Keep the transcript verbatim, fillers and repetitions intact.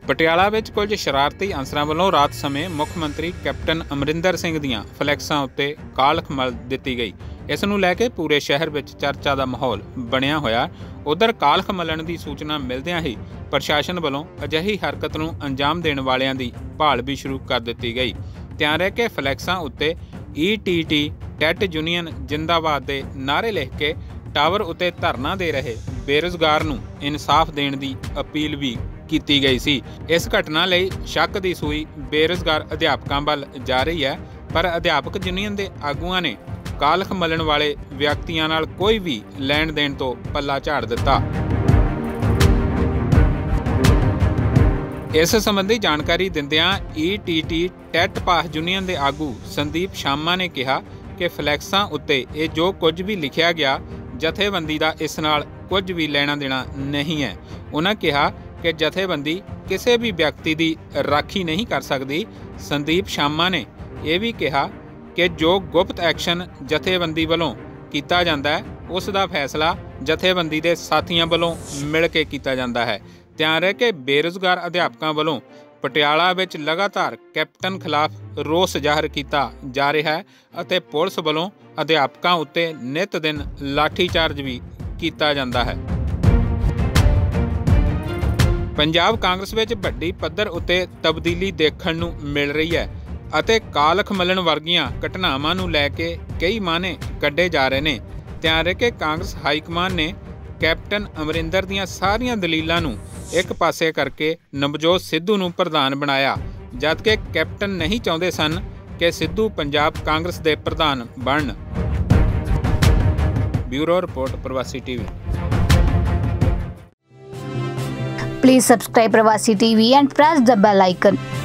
ਪਟਿਆਲਾ ਵਿੱਚ ਕੁਝ ਸ਼ਰਾਰਤੀ ਅਨਸਰਾਂ ਵੱਲੋਂ ਰਾਤ ਸਮੇਂ ਮੁੱਖ ਮੰਤਰੀ ਕੈਪਟਨ ਅਮਰਿੰਦਰ ਸਿੰਘ ਦੀਆਂ ਫਲੈਕਸਾਂ ਉੱਤੇ ਕਾਲਖ ਮਲ ਦਿੱਤੀ ਗਈ। ਇਸ ਨੂੰ ਲੈ ਕੇ ਪੂਰੇ ਸ਼ਹਿਰ ਵਿੱਚ ਚਰਚਾ ਦਾ ਮਾਹੌਲ ਬਣਿਆ ਹੋਇਆ। ਉਧਰ ਕਾਲਖ ਮਲਣ ਦੀ ਸੂਚਨਾ ਮਿਲਦਿਆਂ ਹੀ ਪ੍ਰਸ਼ਾਸਨ ਵੱਲੋਂ ਅਜਿਹੀ ਹਰਕਤ ਨੂੰ ਅੰਜਾਮ ਦੇਣ ਵਾਲਿਆਂ ਦੀ ਭਾਲ ਵੀ ਸ਼ੁਰੂ ਕਰ ਦਿੱਤੀ ਗਈ। ਧਿਆਨ ਰਹੇ ਕਿ ਫਲੈਕਸਾਂ ਉੱਤੇ E T T TET union ਜਿੰਦਾਬਾਦ ਦੇ ਨਾਅਰੇ ਲਿਖ ਕੇ ਟਾਵਰ ਉੱਤੇ ਧਰਨਾ ਦੇ ਰਹੇ ਬੇਰੁਜ਼ਗਾਰ ਨੂੰ ਇਨਸਾਫ ਦੇਣ ਦੀ ਅਪੀਲ ਵੀ ਕੀਤੀ ਗਈ ਸੀ। ਇਸ ਘਟਨਾ ਲਈ ਸ਼ੱਕ ਦੀ ਸੂਈ ਬੇਰੁਜ਼ਗਾਰ ਅਧਿਆਪਕਾਂ ਵੱਲ ਜਾ ਰਹੀ ਹੈ, ਪਰ ਅਧਿਆਪਕ ਯੂਨੀਅਨ ਦੇ ਆਗੂਆਂ ਨੇ ਕਾਲਖ ਮਲਣ ਵਾਲੇ ਵਿਅਕਤੀਆਂ ਨਾਲ ਕੋਈ ਵੀ ਲੈਣ ਦੇਣ ਤੋਂ ਪੱਲਾ ਝਾੜ ਦਿੱਤਾ। ਇਸ ਸੰਬੰਧੀ ਜਾਣਕਾਰੀ ਦਿੰਦਿਆਂ E T T TET pass union ਦੇ ਆਗੂ ਸੰਦੀਪ ਸ਼ਾਮਾ ਨੇ ਕਿਹਾ ਕਿ ਫਲੈਕਸਾਂ ਉੱਤੇ ਇਹ ਜੋ ਕੁਝ ਵੀ ਲਿਖਿਆ ਗਿਆ, ਜਥੇਬੰਦੀ ਦਾ ਇਸ ਨਾਲ ਕੁਝ ਵੀ ਲੈਣਾ ਦੇਣਾ ਨਹੀਂ ਹੈ। ਉਹਨਾਂ ਕਿਹਾ ਕਿ ਜਥੇਬੰਦੀ ਕਿਸੇ ਵੀ ਵਿਅਕਤੀ ਦੀ ਰਾਖੀ ਨਹੀਂ ਕਰ ਸਕਦੀ। ਸੰਦੀਪ ਸ਼ਾਮਾ ਨੇ ਇਹ ਵੀ ਕਿਹਾ ਕਿ ਜੋ ਗੁਪਤ ਐਕਸ਼ਨ ਜਥੇਬੰਦੀ ਵੱਲੋਂ ਕੀਤਾ ਜਾਂਦਾ ਹੈ, ਉਸ ਦਾ ਫੈਸਲਾ ਜਥੇਬੰਦੀ ਦੇ ਸਾਥੀਆਂ ਵੱਲੋਂ ਮਿਲ ਕੇ ਕੀਤਾ ਜਾਂਦਾ ਹੈ। ਧਿਆਨ ਰਹੇ ਕਿ ਬੇਰੁਜ਼ਗਾਰ ਅਧਿਆਪਕਾਂ ਵੱਲੋਂ ਪਟਿਆਲਾ ਵਿੱਚ ਲਗਾਤਾਰ ਕੈਪਟਨ ਖਿਲਾਫ ਰੋਸ ਜ਼ਾਹਰ ਕੀਤਾ ਜਾ ਰਿਹਾ ਹੈ ਅਤੇ ਪੁਲਿਸ ਵੱਲੋਂ ਅਧਿਆਪਕਾਂ ਉੱਤੇ ਨਿਤ ਦਿਨ ਲਾਠੀਚਾਰਜ ਵੀ ਕੀਤਾ ਜਾਂਦਾ ਹੈ। ਪੰਜਾਬ ਕਾਂਗਰਸ ਵਿੱਚ ਵੱਡੀ ਪੱਧਰ ਉੱਤੇ ਤਬਦੀਲੀ ਦੇਖਣ ਨੂੰ ਮਿਲ ਰਹੀ ਹੈ ਅਤੇ ਕਾਲਖ ਮਲਣ ਵਰਗੀਆਂ ਘਟਨਾਵਾਂ ਨੂੰ ਲੈ ਕੇ ਕਈ ਮਾਅਨੇ ਕੱਢੇ ਜਾ ਰਹੇ ਨੇ। ਧਿਆਨ ਰਹੇ ਕਿ ਕਾਂਗਰਸ ਹਾਈਕਮਾਨ ਨੇ ਕੈਪਟਨ ਅਮਰਿੰਦਰ ਦੀਆਂ ਸਾਰੀਆਂ ਦਲੀਲਾਂ ਨੂੰ ਇੱਕ ਪਾਸੇ ਕਰਕੇ ਨਵਜੋਤ ਸਿੱਧੂ ਨੂੰ ਪ੍ਰਧਾਨ ਬਣਾਇਆ, ਜਦਕਿ ਕੈਪਟਨ ਨਹੀਂ ਚਾਹੁੰਦੇ ਸਨ ਕਿ ਸਿੱਧੂ ਪੰਜਾਬ ਕਾਂਗਰਸ ਦੇ ਪ੍ਰਧਾਨ ਬਣਨ। Bureau report, Pravasi TV. Please subscribe Pravasi T V and press the bell icon.